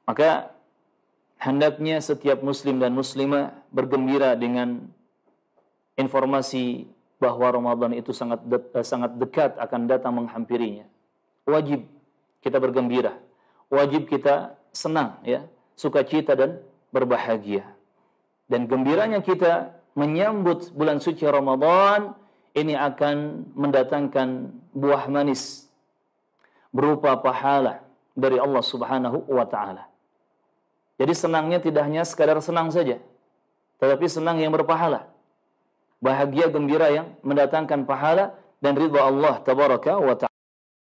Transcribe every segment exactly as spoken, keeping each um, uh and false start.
Maka hendaknya setiap muslim dan muslimah bergembira dengan informasi bahwa Ramadan itu sangat de- sangat dekat akan datang menghampirinya. Wajib kita bergembira, wajib kita senang, ya, sukacita dan berbahagia. Dan gembiranya kita menyambut bulan suci Ramadan ini akan mendatangkan buah manis berupa pahala dari Allah Subhanahu wa taala. Jadi senangnya tidak hanya sekadar senang saja, tetapi senang yang berpahala. Bahagia gembira yang mendatangkan pahala dan ridha Allah tabaraka wa ta'ala.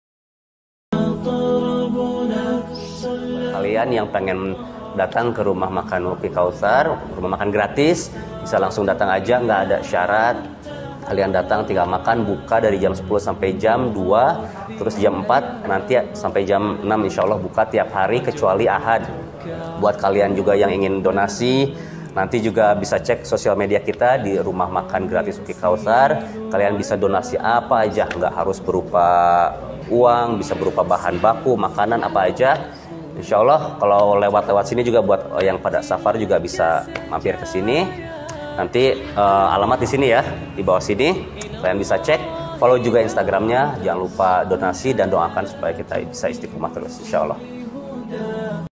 Kalian yang pengen datang ke rumah makan Upi Kautsar, rumah makan gratis, bisa langsung datang aja, nggak ada syarat. Kalian datang tinggal makan, buka dari jam sepuluh sampai jam dua, terus jam empat, nanti sampai jam enam insya Allah buka tiap hari kecuali Ahad. Buat kalian juga yang ingin donasi, nanti juga bisa cek sosial media kita di rumah makan gratis Upi Kautsar. Kalian bisa donasi apa aja, nggak harus berupa uang, bisa berupa bahan baku, makanan apa aja. Insya Allah kalau lewat-lewat sini juga buat yang pada safar juga bisa mampir ke sini. Nanti uh, alamat di sini ya, di bawah sini. Kalian bisa cek, follow juga Instagramnya. Jangan lupa donasi dan doakan supaya kita bisa istiqomah terus, insya Allah.